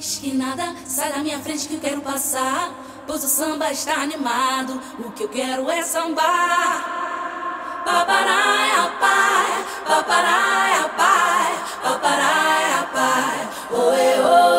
Mais que nada, sai da minha frente que eu quero passar, pois o samba está animado, o que eu quero é sambar. Paparaia, pai, paparaia, pai, paparaia, pai, oe,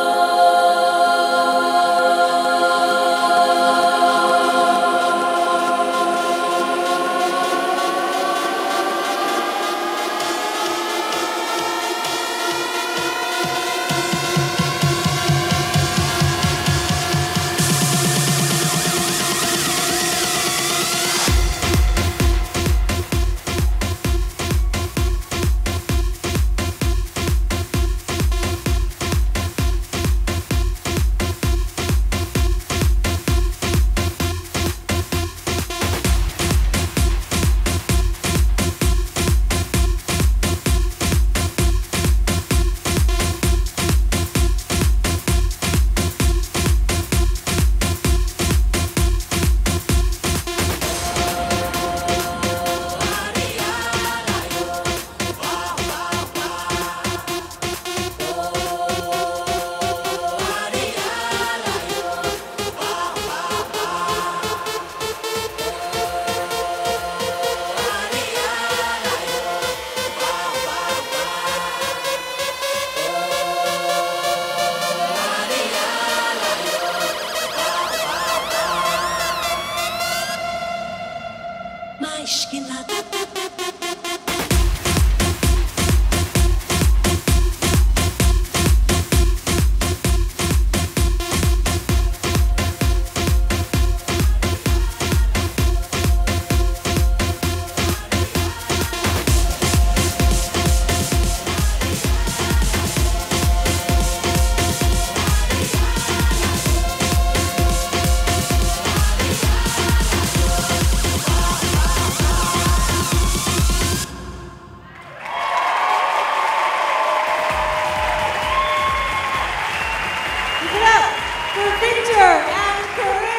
mais que nada. Give it up for Victor and Corinne.